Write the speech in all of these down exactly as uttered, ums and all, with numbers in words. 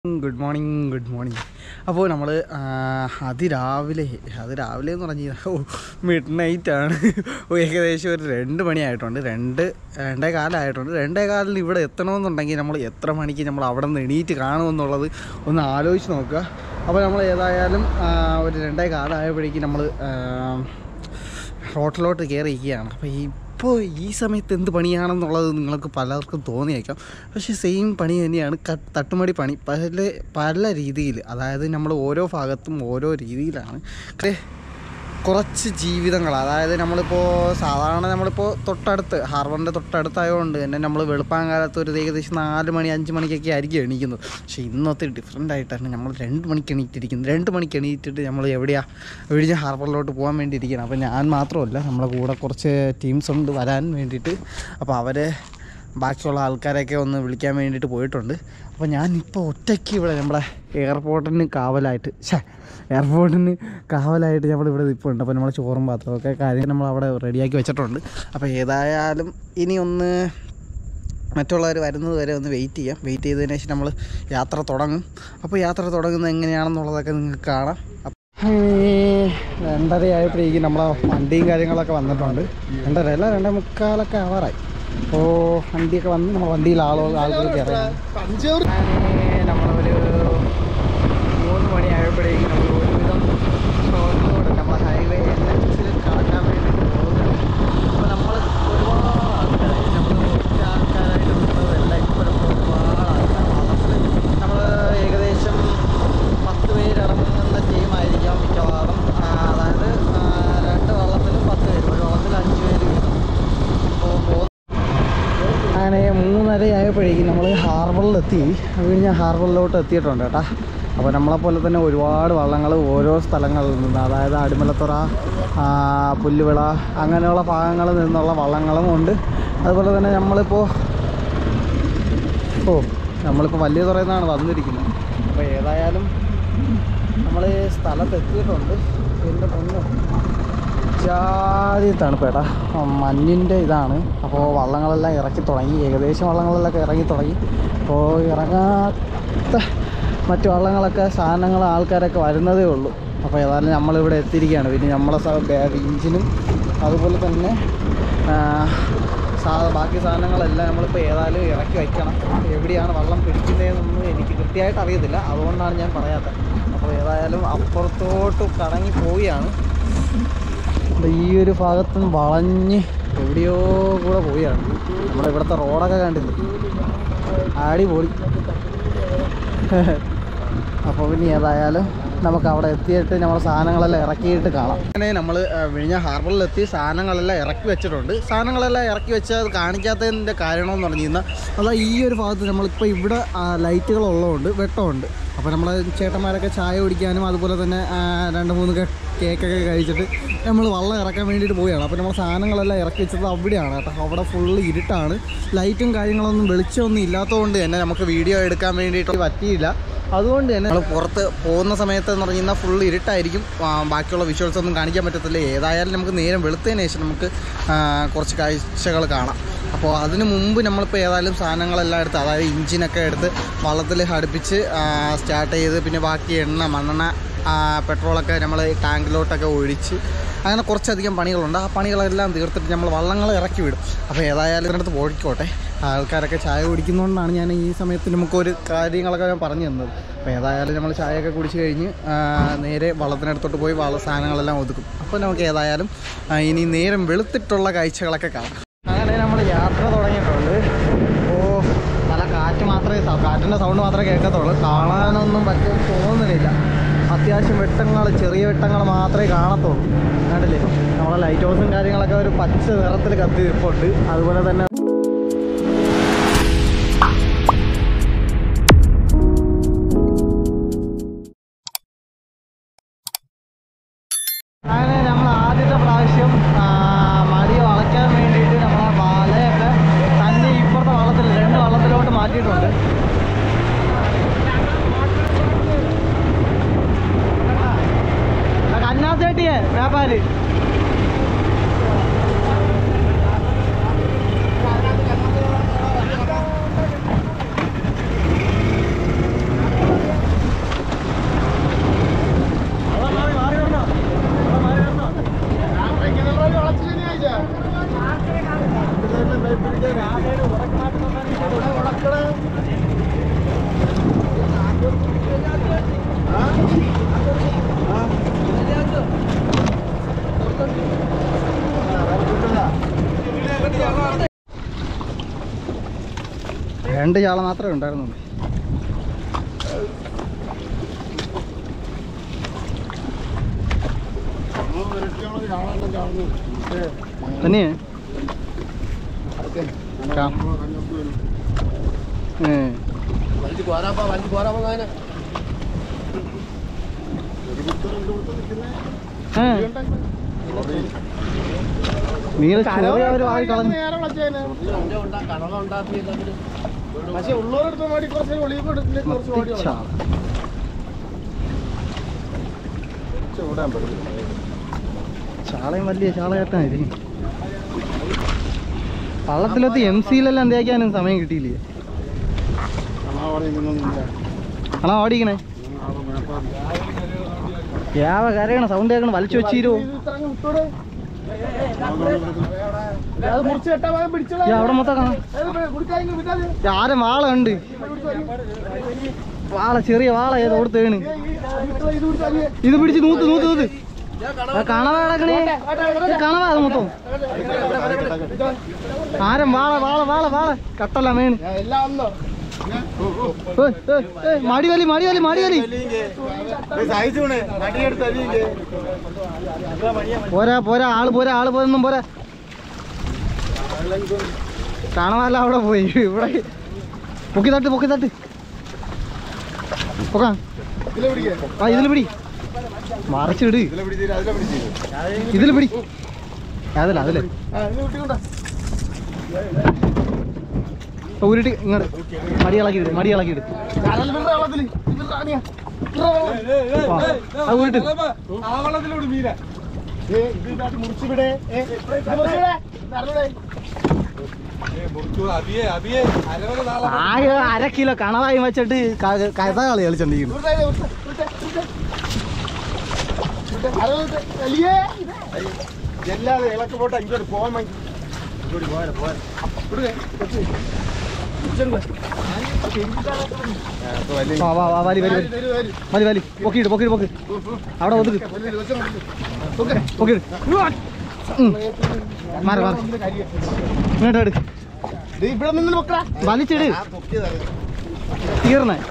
Good morning, good morning. അപ്പോൾ നമ്മൾ അതിരാവിലെ അതിരാവിലെ എന്ന് പറഞ്ഞു കഴിഞ്ഞാൽ മിഡ് നൈറ്റാണ്. ഏകദേശം ഒരു രണ്ട് മണിയായിട്ടുണ്ട്. രണ്ട് രണ്ടേ കാലമായിട്ടുണ്ട്. രണ്ടേ കാലിന് ഇവിടെ എത്തണമെന്നുണ്ടെങ്കിൽ നമ്മൾ എത്ര മണിക്ക് നമ്മൾ അവിടെ നിന്ന് എണീറ്റ് കാണുമെന്നുള്ളത് ഒന്ന് ആലോചിച്ച് നോക്കുക. അപ്പോൾ നമ്മൾ ഏതായാലും ഒരു രണ്ടേ കാലമായപ്പോഴേക്കും നമ്മൾ ഹോട്ടലിലോട്ട് കയറിയിരിക്കുകയാണ്. അപ്പോൾ ഈ ഇപ്പോൾ ഈ സമയത്ത് എന്ത് പണിയാണെന്നുള്ളത് നിങ്ങൾക്ക് പലർക്കും തോന്നിയേക്കാം. പക്ഷേ സെയിം പണി തന്നെയാണ്, തട്ടുമടി പണി. പല പല രീതിയിൽ, അതായത് നമ്മൾ ഓരോ ഭാഗത്തും ഓരോ രീതിയിലാണ്. കുറച്ച് ജീവിതങ്ങൾ, അതായത് നമ്മളിപ്പോൾ സാധാരണ നമ്മളിപ്പോൾ തൊട്ടടുത്ത് ഹാർബറിൻ്റെ തൊട്ടടുത്തായതുകൊണ്ട് തന്നെ നമ്മൾ വെളുപ്പാങ്കാലത്ത് ഒരു ഏകദേശം നാല് മണി അഞ്ച് മണിക്കൊക്കെ ആയിരിക്കും എണീക്കുന്നത്. പക്ഷേ ഇന്നത്തെ ഡിഫറെൻ്റ് ആയിട്ടാണ് നമ്മൾ രണ്ട് മണിക്ക് എണീറ്റിരിക്കുന്നത്. രണ്ട് മണിക്ക് എണീറ്റിട്ട് നമ്മൾ എവിടെയാണ് വിഴിഞ്ഞ ഹാർബറിലോട്ട് പോകാൻ വേണ്ടി ഇരിക്കണം. അപ്പോൾ ഞാൻ മാത്രമല്ല, നമ്മളെ കൂടെ കുറച്ച് ടീംസ് ഉണ്ട് വരാൻ വേണ്ടിയിട്ട്. അപ്പോൾ അവർ ബാക്കിയുള്ള ആൾക്കാരെയൊക്കെ ഒന്ന് വിളിക്കാൻ വേണ്ടിയിട്ട് പോയിട്ടുണ്ട്. അപ്പോൾ ഞാനിപ്പോൾ ഒറ്റയ്ക്ക് ഇവിടെ നമ്മുടെ എയർപോർട്ടിന് കാവലായിട്ട് ഛേ എയർപോർട്ടിന് കാവലായിട്ട് നമ്മളിവിടെ ഇപ്പോൾ ഉണ്ട്. അപ്പോൾ നമ്മൾ ചോറും പാത്രമൊക്കെ കാര്യം നമ്മൾ അവിടെ റെഡിയാക്കി വെച്ചിട്ടുണ്ട്. അപ്പോൾ ഏതായാലും ഇനി ഒന്ന് മറ്റുള്ളവർ വരുന്നത് വരെ ഒന്ന് വെയിറ്റ് ചെയ്യാം. വെയിറ്റ് ചെയ്തതിന് ശേഷം നമ്മൾ യാത്ര തുടങ്ങും. അപ്പോൾ യാത്ര തുടങ്ങുന്നത് എങ്ങനെയാണെന്നുള്ളതൊക്കെ നിങ്ങൾക്ക് കാണാം. രണ്ടര ആയപ്പോഴേക്കും നമ്മളെ വണ്ടിയും കാര്യങ്ങളൊക്കെ വന്നിട്ടുണ്ട്. രണ്ടര അല്ല രണ്ടേ മുക്കാലൊക്കെ ആവാറായി. അപ്പോൾ വണ്ടിയൊക്കെ വന്ന് നമ്മൾ വണ്ടിയിൽ ആളുകൾ ആളുകൾക്ക് ഇറങ്ങി നമ്മളൊരു മൂന്ന് മണിയായപ്പോഴേക്കും നമ്മൾ ഒരുവിധം ഷോർട്ടിലൂടെ നമ്മൾ ഹൈവേ എൻ എച്ചിൽ കടക്കാൻ വേണ്ടിയിട്ട് പോകുന്നത്. അപ്പോൾ നമ്മൾ ഒരുപാട് ആൾക്കാരായി, നമ്മൾ ഒറ്റ ആൾക്കാരായിട്ട് നിന്നതല്ല. ഇപ്പോൾ നമ്മൾ ഒരുപാട് ആൾക്കാർ വളർത്തിൽ നമ്മൾ ഏകദേശം പത്ത് പേരിറങ്ങുന്ന ടീമായിരിക്കാം മിക്കവാറും. അതായത് രണ്ട് വള്ളത്തിലും പത്ത് പേര്, ഒരു വള്ളത്തിൽ അഞ്ച് പേര് വീതം. അപ്പോൾ അങ്ങനെ മൂന്നര ആയപ്പോഴേക്കും നമ്മൾ ഹാർബറിലെത്തി. വിഴിഞ്ഞ ഹാർബറിലോട്ട് എത്തിയിട്ടുണ്ട് കേട്ടോ. അപ്പോൾ നമ്മളെപ്പോലെ തന്നെ ഒരുപാട് വള്ളങ്ങൾ ഓരോ സ്ഥലങ്ങളിൽ നിന്ന്, അതായത് അടിമലത്തുറ, പുല്ലുവിള അങ്ങനെയുള്ള ഭാഗങ്ങളിൽ നിന്നുള്ള വള്ളങ്ങളും ഉണ്ട്. അതുപോലെ തന്നെ നമ്മളിപ്പോൾ ഓ നമ്മളിപ്പോൾ വലിയ തുറയിൽ നിന്നാണ് വന്നിരിക്കുന്നത്. അപ്പോൾ ഏതായാലും നമ്മൾ സ്ഥലത്തെത്തിയിട്ടുണ്ട്. എൻ്റെ പൊന്നു ജാതി തണുപ്പേട്ടാ, മഞ്ഞിൻ്റെ ഇതാണ്. അപ്പോൾ വള്ളങ്ങളെല്ലാം ഇറക്കി തുടങ്ങി, ഏകദേശം വള്ളങ്ങളെല്ലാം ഇറങ്ങി തുടങ്ങി. അപ്പോൾ ഇറങ്ങാത്ത മറ്റു വള്ളങ്ങളൊക്കെ സാധനങ്ങൾ ആൾക്കാരൊക്കെ വരുന്നതേ ഉള്ളൂ. അപ്പോൾ ഏതായാലും നമ്മളിവിടെ എത്തിയിരിക്കുകയാണ്. പിന്നെ നമ്മളെ ഇഞ്ചിനും അതുപോലെ തന്നെ സാ ബാക്കി സാധനങ്ങളെല്ലാം നമ്മളിപ്പോൾ ഏതായാലും ഇറക്കി വയ്ക്കണം. എവിടെയാണ് വള്ളം പിടിക്കുന്നതെന്നൊന്നും എനിക്ക് കൃത്യമായിട്ട് അറിയത്തില്ല, അതുകൊണ്ടാണ് ഞാൻ പറയാത്തത്. അപ്പോൾ ഏതായാലും അപ്പുറത്തോട്ട് കറങ്ങി പോവുകയാണ്. ഈ ഒരു ഭാഗത്തുനിന്ന് വളഞ്ഞ് എവിടെയോ കൂടെ പോവുകയാണ്. നമ്മുടെ ഇവിടുത്തെ റോഡൊക്കെ കണ്ടില്ലേ, അടിപൊളി. അപ്പോൾ പിന്നെ ഏതായാലും നമുക്ക് അവിടെ എത്തിയിട്ട് നമ്മൾ സാധനങ്ങളെല്ലാം ഇറക്കിയിട്ട് കാണാം. അങ്ങനെ നമ്മൾ വിഴിഞ്ഞ ഹാർബറിലെത്തി സാധനങ്ങളെല്ലാം ഇറക്കി വെച്ചിട്ടുണ്ട്. സാധനങ്ങളെല്ലാം ഇറക്കി വെച്ചത് കാണിക്കാത്തതിൻ്റെ കാരണമെന്ന് പറഞ്ഞു കഴിഞ്ഞാൽ അതാ ഈ ഒരു ഭാഗത്ത് നമ്മളിപ്പോൾ ഇവിടെ ലൈറ്റുകളുള്ളതുകൊണ്ട് വെട്ടമുണ്ട്. അപ്പോൾ നമ്മളെ ചേട്ടന്മാരൊക്കെ ചായ കുടിക്കാനും അതുപോലെ തന്നെ രണ്ട് മൂന്ന് കേക്കൊക്കെ കഴിച്ചിട്ട് നമ്മൾ വള്ളം ഇറക്കാൻ വേണ്ടിയിട്ട് പോവുകയാണ്. അപ്പോൾ നമ്മൾ സാധനങ്ങളെല്ലാം ഇറക്കി വെച്ചത് അവിടെയാണ് കേട്ടോ. അവിടെ ഫുള്ള് ഇരുട്ടാണ്, ലൈറ്റും കാര്യങ്ങളൊന്നും വെളിച്ചമൊന്നും ഇല്ലാത്തതുകൊണ്ട് തന്നെ നമുക്ക് വീഡിയോ എടുക്കാൻ വേണ്ടിയിട്ട് പറ്റിയില്ല. അതുകൊണ്ട് തന്നെ നമ്മൾ പുറത്ത് പോകുന്ന സമയത്ത് എന്ന് പറഞ്ഞു കഴിഞ്ഞാൽ ഫുള്ള് ഇരുട്ടായിരിക്കും, ബാക്കിയുള്ള വിഷ്വൽസ് ഒന്നും കാണിക്കാൻ പറ്റത്തില്ല. ഏതായാലും നമുക്ക് നേരം വെളുത്തതിന് ശേഷം നമുക്ക് കുറച്ച് കാഴ്ചകൾ കാണാം. അപ്പോൾ അതിന് മുമ്പ് നമ്മളിപ്പോൾ ഏതായാലും സാധനങ്ങളെല്ലാം എടുത്ത്, അതായത് ഇഞ്ചിനൊക്കെ എടുത്ത് വള്ളത്തിൽ അടുപ്പിച്ച് സ്റ്റാർട്ട് ചെയ്ത്, പിന്നെ ബാക്കി എണ്ണ മണ്ണെണ്ണ പെട്രോളൊക്കെ നമ്മൾ ടാങ്കിലോട്ടൊക്കെ ഒഴിച്ച് അങ്ങനെ കുറച്ചധികം പണികളുണ്ട്. ആ പണികളെല്ലാം തീർത്തിട്ട് നമ്മൾ വള്ളങ്ങൾ ഇറക്കി വിടും. അപ്പോൾ ഏതായാലും ഇതിനടുത്ത് പോയിക്കോട്ടെ, ആൾക്കാരൊക്കെ ചായ കുടിക്കുന്നതുകൊണ്ടാണ് ഞാൻ ഈ സമയത്ത് നമുക്കൊരു കാര്യങ്ങളൊക്കെ ഞാൻ പറഞ്ഞു തന്നത്. അപ്പോൾ ഏതായാലും നമ്മൾ ചായയൊക്കെ കുടിച്ച് കഴിഞ്ഞ് നേരെ വള്ളത്തിനടുത്തോട്ട് പോയി വള്ള സാധനങ്ങളെല്ലാം ഒതുക്കും. അപ്പോൾ നമുക്ക് ഏതായാലും ഇനി നേരം വെളുത്തിട്ടുള്ള കാഴ്ചകളൊക്കെ കാണാം. അങ്ങനെ നമ്മൾ യാത്ര തുടങ്ങിയിട്ടുണ്ട്. അപ്പോൾ നല്ല കാറ്റ് മാത്രമേ, കാറ്റിൻ്റെ സൗണ്ട് മാത്രമേ കേൾക്കത്തുള്ളൂ, കാണാനൊന്നും പറ്റുമെന്ന് തോന്നുന്നില്ല. അത്യാവശ്യം വെട്ടങ്ങൾ, ചെറിയ വെട്ടങ്ങൾ മാത്രമേ കാണത്തുള്ളൂ. കണ്ടില്ലേ, നമ്മളെ ലൈറ്റ് ഹൗസും കാര്യങ്ങളൊക്കെ ഒരു പച്ച നിറത്തിൽ കത്തി നിൽപ്പുണ്ട്. അതുപോലെ തന്നെ അങ്ങനെ നമ്മൾ ആദ്യത്തെ പ്രാവശ്യം മടി വളയ്ക്കാൻ വേണ്ടിയിട്ട് നമ്മളെ വലയൊക്കെ തന്നെ ഇപ്പുറത്തെ വള്ളത്തിൽ രണ്ട് വള്ളത്തിലോട്ട് മാറ്റിയിട്ടുണ്ട്. കന്നാസേട്ടിയെ വ്യാപാരി രണ്ട് ചാള മാത്രമേ ഉണ്ടായിരുന്നുള്ളൂ. തന്നെ മീൻ ചെറിയ ആയി കളഞ്ഞു. ചാളയും വലിയ ചാളകെട്ടാണ്. വള്ളത്തിലെത്തി എം സിയിലെല്ലാം തേക്കാനും സമയം കിട്ടിയില്ലേ? ആണോ ഓടിക്കണേ? യാവ കരയണ സൗണ്ട് കേൾക്കണം. വലിച്ചു വെച്ചീരോ അവിടെ മൊത്തം കാണാം. ആരെ വാള ഉണ്ട്, വാള ചെറിയ വാള ഏത് ഓടുത്തേണ്. ഇത് പിടിച്ച് നൂത്ത് നൂത്ത് നൂത്ത് കണവ കിടക്കണേ. കണവ അത് മൊത്തം ആരം വാള വാള വാള വാള കട്ടല്ല മേണ്. മടിവലി മടിവലി മടിവലി പോരാ പോരാ ആള് പോരാ ആള് പോരൊന്നും പോരാ. കാണാനല്ല അവിടെ പോയി. ഇവിടെ പൊക്കി തട്ട് പൊക്കി തട്ട് പൊക്കാം. ആ ഇതില് പിടി മറിച്ചിട്. ഇതില് പിടി അതല്ല അതില് ഊരിട്ട് ഇങ്ങോട്ട് മടി ഇളക്കിയിട്ട് മടി ഇളക്കിയിട്ട് ഊരിട്ട് ആകെ അര കിലോ കണവായി വെച്ചിട്ട് കഥ കളി കളിച്ചിട്ടുണ്ടെങ്കിൽ എല്ലാതെ ഇളക്ക് പോട്ടെ ഇങ്ങോട്ട് പോകാൻ മതി വലി പൊക്കിയിട്ട് പൊക്കിയിട്ട് പൊക്ക് അവിടെ ഒതുക്ക് പൊക്കിയിട്ട് മാറി മാറി ഇങ്ങോട്ട് എടു വലിച്ചിട് തീർന്നേ.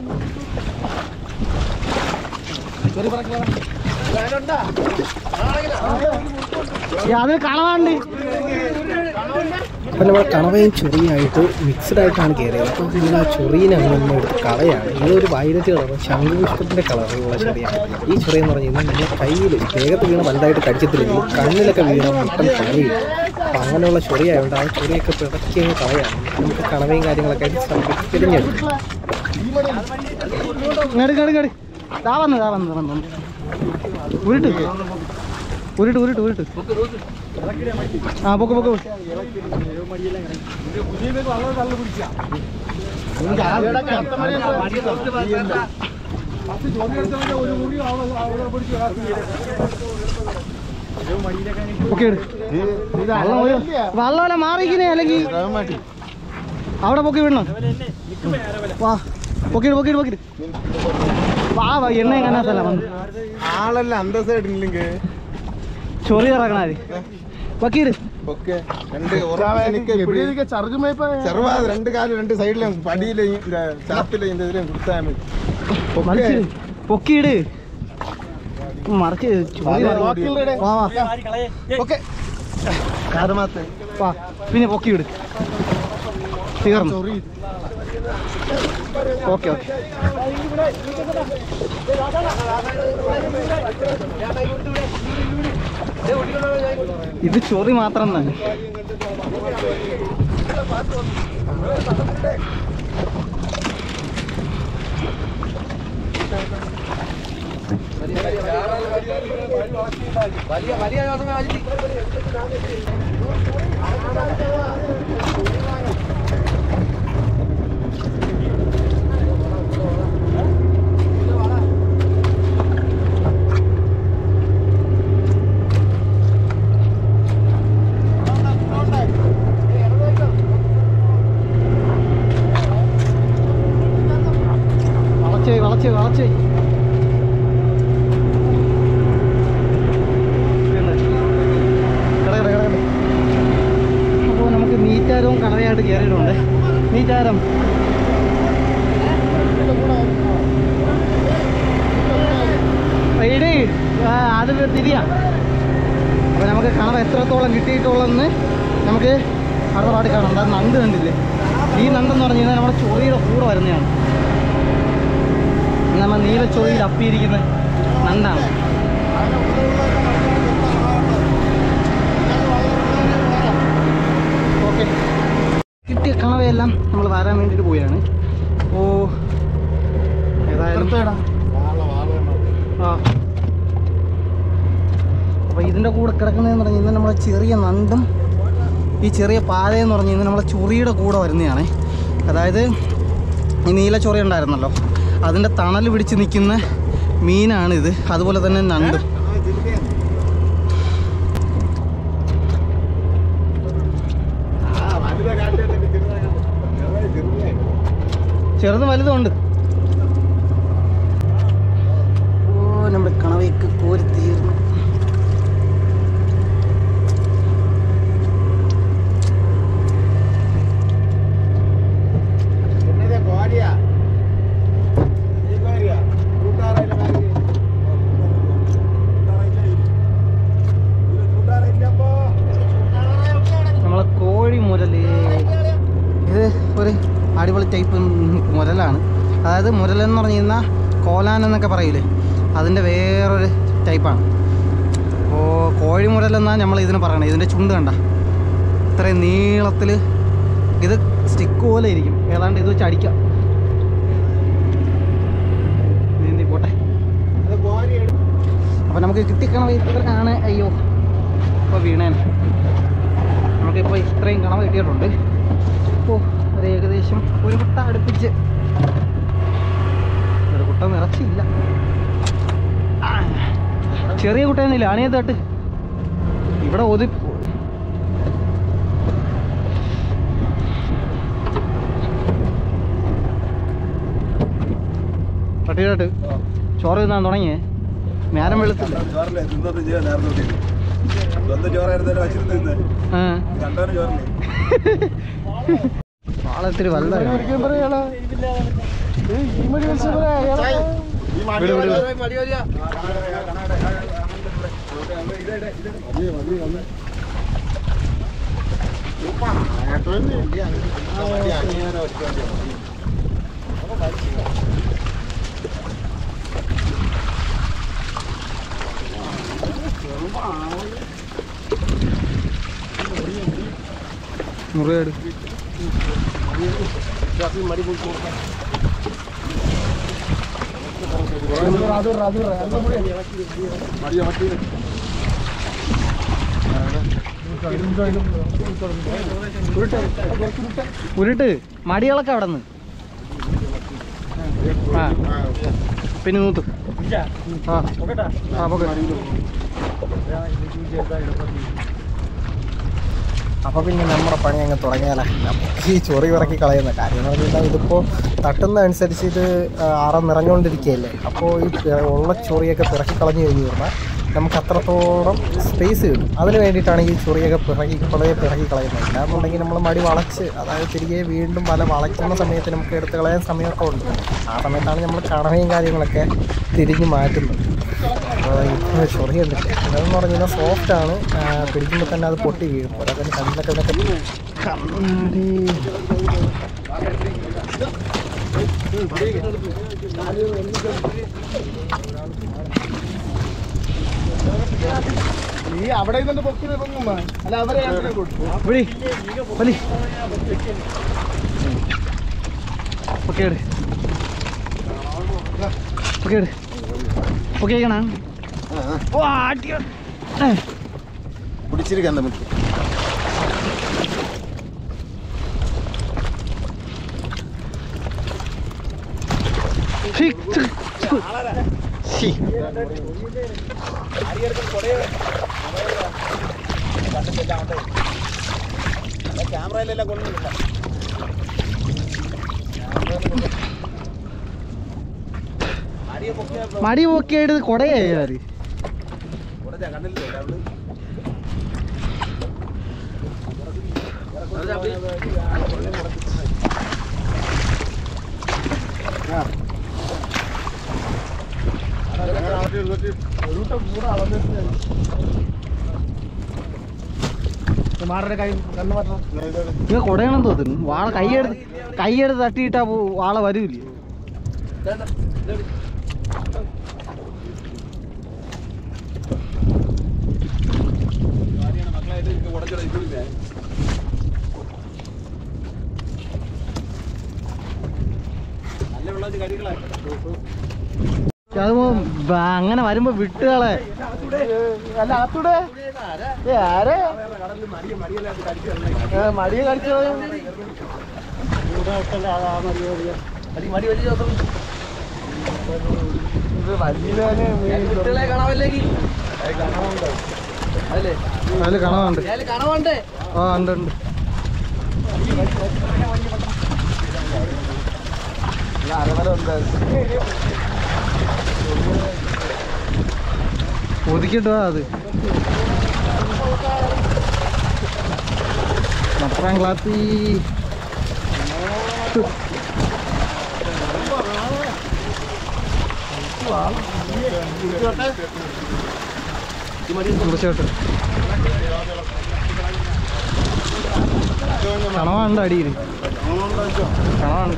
അതിന് കണവാണ്ട്. അപ്പം നമ്മൾ കണവയും ചൊറിയായിട്ട് മിക്സ്ഡ് ആയിട്ടാണ് കയറിയത്. അപ്പം നമ്മൾ ആ ചൊറിയിനെ നമ്മൾ എടുത്ത് കളയാണ്. ഇതൊരു വൈലറ്റ് കളർ ശംഖുപുഷ്പത്തിൻ്റെ കളറുള്ള ചൊറിയാണ്. ഈ ചൊറി എന്ന് പറഞ്ഞു കഴിഞ്ഞാൽ നമ്മുടെ കയ്യിൽ വേഗത്ത് വീണ് വലുതായിട്ട് കടിച്ചത്തില്ലെങ്കിലും കണ്ണിലൊക്കെ വീണ മുട്ടൻ പണിയില്ല. അപ്പം അങ്ങനെയുള്ള ചൊറിയായതുകൊണ്ട് ആ ചൊറിയൊക്കെ പിടക്കി അങ്ങ് കളയാണ്. നമുക്ക് കണവയും കാര്യങ്ങളൊക്കെ ആയിട്ട് സംരക്ഷിച്ച് തിരിഞ്ഞെടുക്കും. താ വന്ന് താ വന്ന് വന്നു ഉരുട്ട് ഉരുട്ട് ഉരുട്ട് ഉരുട്ട് ആ പൊക്ക് പൊക്ക് ഓക്കെ വള്ളമല്ല മാറിക്കുന്നേ അല്ലെങ്കിൽ അവിടെ പൊക്കി വിടണം. വാ പൊക്കിട്ട് പൊക്കിട്ട് പൊക്കിട്ട് വാ വാ എണ്ണ എങ്ങനെയാ വന്ന് ആളല്ല അന്തസ്സായിട്ടില്ലെങ്കിൽ ചൊറി ഇറങ്ങണ പൊക്കിട്ട് ചെറുപാത് രണ്ട് കാലം രണ്ട് സൈഡിലും പടിയിലും ചാപ്പിലും ഇതിലും കൊടുത്താൽ മതി. പൊക്കിയിട് മറിച്ച് പിന്നെ പൊക്കിയിട് തീർന്നു. ഓക്കെ ഓക്കെ ഇത് ചൊറി മാത്രം തന്നെ. വളച്ചേ വളച്ചേ വളച്ചേ അപ്പോൾ നമുക്ക് നീറ്റാരവും കടവയായിട്ട് കയറിയിട്ടുണ്ട്. നീറ്റാരം ആദ്യം തിരിയാം. അപ്പോൾ നമുക്ക് കണവ എത്രത്തോളം കിട്ടിയിട്ടുള്ളതെന്ന് നമുക്ക് അടുത്ത പാട്ട് കാണാം. എന്താ നണ്ട് കണ്ടില്ലേ? ഈ നണ്ടെന്ന് പറഞ്ഞു കഴിഞ്ഞാൽ നമ്മുടെ ചൊറിയുടെ കൂടെ വരുന്നതാണ്. നമ്മൾ നീല ചൊറിയിൽ അപ്പിയിരിക്കുന്ന നണ്ടാണ്. ഓക്കെ, കിട്ടിയ കണവയെല്ലാം നമ്മൾ വരാൻ വേണ്ടിയിട്ട് പോയാണ്. ഓ ഏതായാലും ആ അപ്പോൾ ഇതിൻ്റെ കൂടെ കിടക്കുന്നതെന്ന് പറഞ്ഞു കഴിഞ്ഞാൽ നമ്മളെ ചെറിയ നണ്ടും ഈ ചെറിയ പാതയെന്ന് പറഞ്ഞു കഴിഞ്ഞാൽ നമ്മളെ ചൊറിയുടെ കൂടെ വരുന്നതാണ്. അതായത് ഈ നീല ചൊറി ഉണ്ടായിരുന്നല്ലോ, അതിൻ്റെ തണൽ പിടിച്ച് നിൽക്കുന്ന മീനാണിത്. അതുപോലെ തന്നെ നണ്ടും. ചെറുതും വലുതും ഉണ്ട്. ഓ നമ്മുടെ കണവയ്ക്ക് കോരി തീർന്നു. നമ്മളെ കോഴി മുരല്, ഇത് ഒരു അടിപൊളി ടൈപ്പ് മുരലാണ്. അതായത് മുരലെന്ന് പറഞ്ഞു കഴിഞ്ഞാൽ കോലാൻ എന്നൊക്കെ പറയില്ലേ, അതിൻ്റെ വേറൊരു ടൈപ്പാണ്. അപ്പോൾ കോഴി മുരലെന്നാണ് നമ്മൾ ഇതിന് പറയണത്. ഇതിൻ്റെ ചുണ്ട് കണ്ട ഇത്രയും നീളത്തിൽ, ഇത് സ്റ്റിക്ക് പോലെ ഇരിക്കും. ഏതാണ്ട് ഇത് വെച്ച് അടിക്കാം. നീന്തി പോട്ടെ. അപ്പോൾ നമുക്ക് കിട്ടിക്കണവ ഇത്രയാണ്. അയ്യോ ഇപ്പോൾ വീണേനെ. നമുക്കിപ്പോൾ ഇത്രയും കണവ കിട്ടിയിട്ടുണ്ട്. ഇപ്പോൾ ഒരു ഏകദേശം ഒരു കുട്ട അടുപ്പിച്ച്, ഒരു കുട്ട നിറച്ചില്ല, ചെറിയ കുട്ടയൊന്നുമില്ല. അണിയെ തട്ട് ഇവിടെ ഒതി തട്ടിയിട്ട് ചോറ് തിന്നാൻ തുടങ്ങിയേ. നേരം വെളുത്തില്ല. ആളെത്തിരി വലുതായി. മുറിയാട് ഉരുട്ട് മടികളൊക്കെ അവിടെ നിന്ന്. ആ പിന്നെ നൂത്ത്. ആ ആ പോക്കെ. അപ്പോൾ പിന്നെ നമ്മുടെ പണി അങ്ങ് തുടങ്ങിയാലേ. നമുക്ക് ഈ ചൊറി ഇറക്കി കളയുന്ന കാര്യം എന്ന് പറഞ്ഞാൽ ഇതിപ്പോൾ തട്ടുന്ന അനുസരിച്ച് ഇത് ആറം നിറഞ്ഞുകൊണ്ടിരിക്കുകയല്ലേ. അപ്പോൾ ഈ ഉള്ള ചൊറിയൊക്കെ പിറക്കി കളഞ്ഞു കഴിഞ്ഞ് പറഞ്ഞാൽ നമുക്ക് അത്രത്തോളം സ്പേസ് കിട്ടും. അതിന് വേണ്ടിയിട്ടാണ് ഈ ചൊറിയൊക്കെ പിറക്കി വളരെ പിറക്കി കളയുന്നത്. ഇല്ലാന്നുണ്ടെങ്കിൽ നമ്മൾ മടി വളച്ച്, അതായത് തിരികെ വീണ്ടും വല വളയ്ക്കുന്ന സമയത്ത് നമുക്ക് എടുത്ത് കളയാൻ സമയമൊക്കെ ഉണ്ട്. ആ സമയത്താണ് നമ്മൾ കണവയും കാര്യങ്ങളൊക്കെ തിരിഞ്ഞ് മാറ്റുന്നത്. അപ്പോൾ ഇപ്പോൾ ചൊറിയുണ്ട്. അതെന്ന് പറഞ്ഞു കഴിഞ്ഞാൽ സോഫ്റ്റാണ്, പിടിക്കുമ്പോൾ തന്നെ അത് പൊട്ടി വീഴും. പോലെ തന്നെ കണ്ണിലൊക്കെ ഇതൊക്കെ കണ്ണാടി നീ അവിടെ നിന്ന് പൊക്കി പൊങ്ങുമ്പോ അല്ല അവരെ പിടിച്ചിരിക്കാൻ നമുക്ക് ക്യാമറയിലെല്ലാം കൊണ്ടുവന്നില്ല. മടി പൊക്കിയായിട്ട് കൊടയായി കണ്ടില്ലേ ഇങ്ങനെ കൊടയണം തോന്നുന്നു. വാള കൈയെടുത്ത് കൈയെടുത്ത് തട്ടിയിട്ടാ വാള വരൂല്ലേ. അത് അങ്ങനെ വരുമ്പോ വിട്ടുകളെ അല്ല ആത്തൂടെ ആരെ മടിയെ കടിച്ചോ അതില് കണവുണ്ട്. ആ ഉണ്ട് ഉണ്ട്. ഒതുക്കിട്ടോ അത് മത്രാം ക്ലാത്തി തീർച്ചയായിട്ടും കണവുണ്ട്. അടിയിൽ കണവുണ്ട്.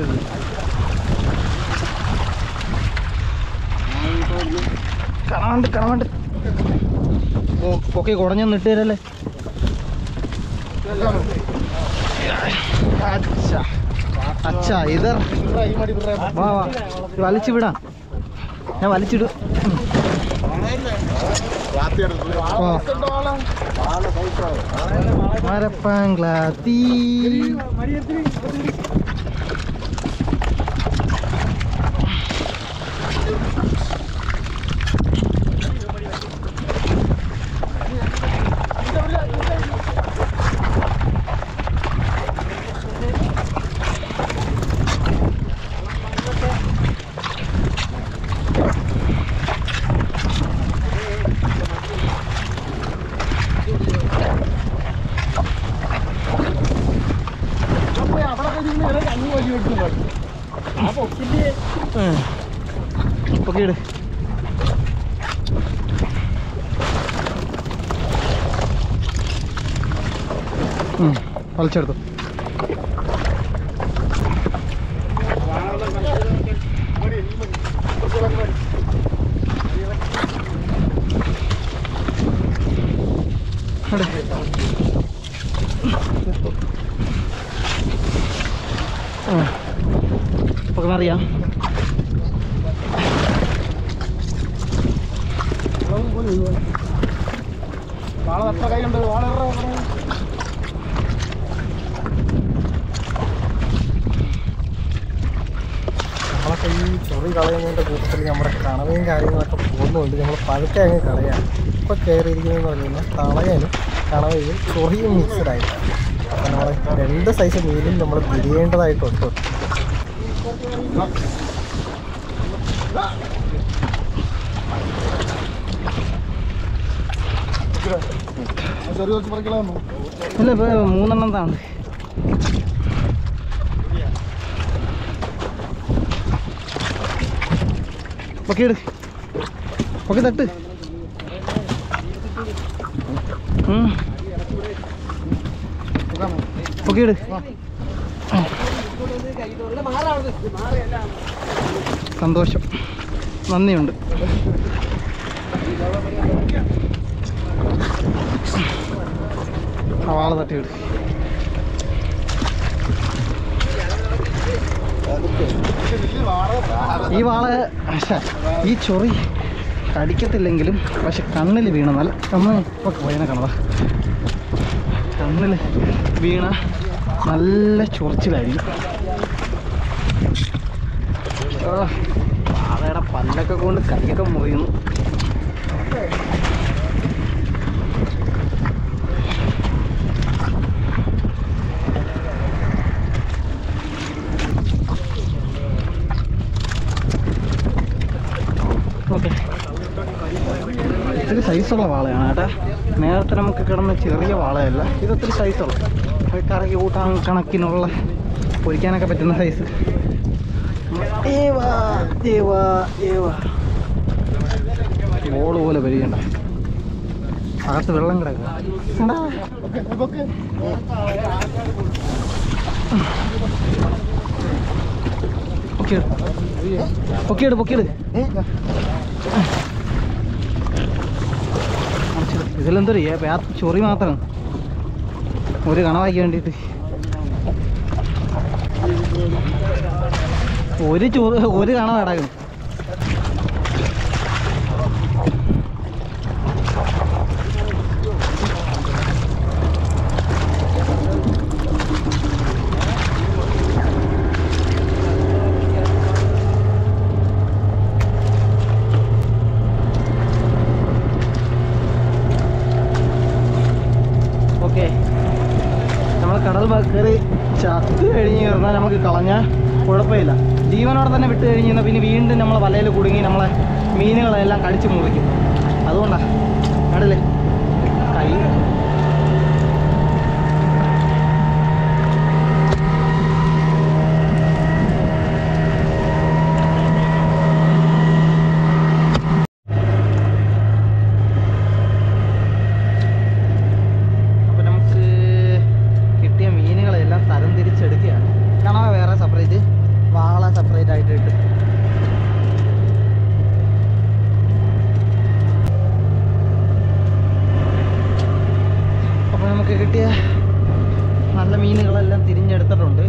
കണവുണ്ട് കണവുണ്ട്. പൊക്കെ കുടഞ്ഞൊന്ന് ഇട്ട് തരല്ലേ. അച്ഛാ ഇത് വാ വാ വലിച്ചു വിടാം. ഞാൻ വലിച്ചിടും. മരപ്പാങ്ക്ലാത്തി പൊക്കിയിട്. വലിച്ചെടുത്തു. പൊക്കെ അറിയാം. നമ്മളൊക്കെ ഈ ചൊറി കളയുന്നതിൻ്റെ കൂട്ടത്തിൽ നമ്മുടെ കണവയും കാര്യങ്ങളൊക്കെ പോകുന്നുണ്ട്. നമ്മൾ പതുക്കെ അങ്ങ് കളയാണ്. ഇപ്പോൾ കയറിയിരിക്കുന്നതെന്ന് പറഞ്ഞു കഴിഞ്ഞാൽ തളയനും കണവയും ചൊറിയും മിക്സഡായിട്ടാണ്. അപ്പോൾ നമ്മൾ രണ്ട് സൈസ് മീനും നമ്മൾ തിരിയേണ്ടതായിട്ടുണ്ട്. ഇല്ല ഇപ്പൊ മൂന്നെണ്ണം താണ്. പൊക്കെ ഇട്. പൊക്കെ തട്ട്. പൊക്കെ ഇട്. സന്തോഷം, നന്ദിയുണ്ട്. ആ വാള തട്ടിയിട്. ഈ വാള ഈ ചൊറി കടിക്കത്തില്ലെങ്കിലും പക്ഷെ കണ്ണിൽ വീണ നല്ല കണ്ണ് ഇപ്പൊ പോയനെ കണതാ. കണ്ണിൽ വീണ നല്ല ചൊറിച്ചിലായിരിക്കും. വാളയുടെ പല്ലൊക്കെ കൊണ്ട് കൈയൊക്കെ മുറിയുന്നു. ഓക്കെ, ഇത്തിരി സൈസുള്ള വാളയാണ് കേട്ടാ. നേരത്തെ നമുക്ക് കിടന്ന ചെറിയ വാളയല്ല, ഇതൊത്തിരി സൈസുള്ള കറക്കി കൂട്ടാൻ കണക്കിനുള്ള പൊരിക്കാനൊക്കെ പറ്റുന്ന സൈസ്. ബോള് പോലെ പരിചണ്ട അകത്ത് വെള്ളം കിടക്കുക പൊക്കിയിട് പൊക്കിയിട് ഇതിലെന്തൊരു ചൊറി മാത്രം ഒരു കണവാക്കി വേണ്ടിയിട്ട് ഒരു ചൊറി ഒരു കണ കിടക്കും. നമ്മൾ കടൽ കയറി ചത്ത് കഴിഞ്ഞ് കയറുന്നാൽ നമുക്ക് കളഞ്ഞാൽ കുഴപ്പമില്ല. ജീവനോടെ തന്നെ വിട്ട് കഴിഞ്ഞ് കഴിഞ്ഞാൽ പിന്നെ വീണ്ടും നമ്മൾ വലയിൽ കുടുങ്ങി നമ്മളെ മീനുകളെല്ലാം കടിച്ച് മുറിക്കും. അതുകൊണ്ടാണ് കടല് കൈ സെപ്പറേറ്റ് വാള സെപ്പറേറ്റ് ആയിട്ട് ഇട്ട് അപ്പോൾ നമുക്ക് കിട്ടിയ നല്ല മീനുകളെല്ലാം തിരിഞ്ഞെടുത്തിട്ടുണ്ട്.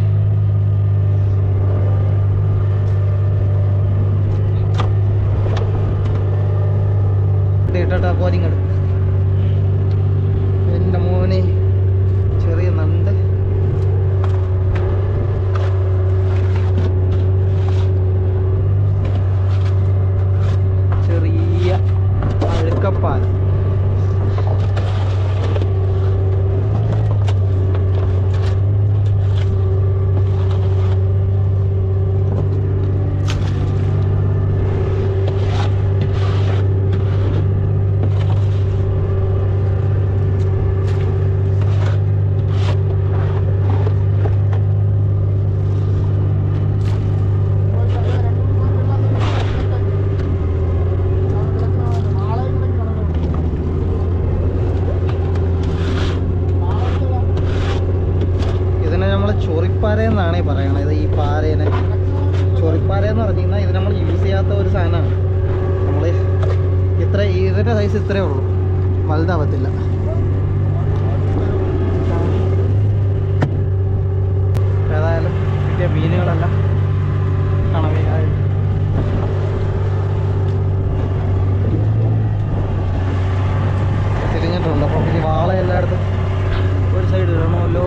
ഇട്ടിട്ട് കോരിങ്ങട് എൻ്റെ മോനെ ചെറിയ നണ്ട് അഴുക്കപ്പാൽ ചൊറിപ്പാരയെന്നാണ് പറയണത്. ഈ പാരേനെ ചൊറിപ്പാരയെന്ന് പറഞ്ഞു കഴിഞ്ഞാൽ ഇത് നമ്മൾ യൂസ് ചെയ്യാത്ത ഒരു സാധനമാണ്. നമ്മൾ ഇത്ര ഇതിൻ്റെ സൈസ് ഇത്രയേ ഉള്ളൂ, വലുതാവത്തില്ല. ഏതായാലും കിട്ടിയ മീനുകളെല്ലാം കണവയായി തിരിഞ്ഞിട്ടുണ്ട്. അപ്പോൾ ഇനി വാള എല്ലായിടത്തും ഒരു സൈഡ് ഇടണമല്ലോ.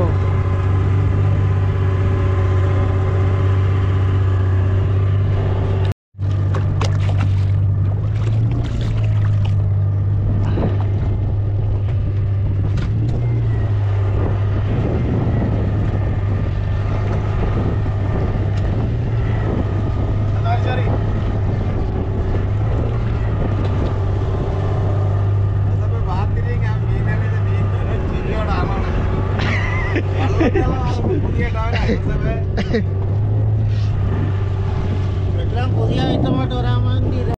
എല്ലാം പുതിയ ഐറ്റമായിട്ട് വരാൻ വേണ്ടി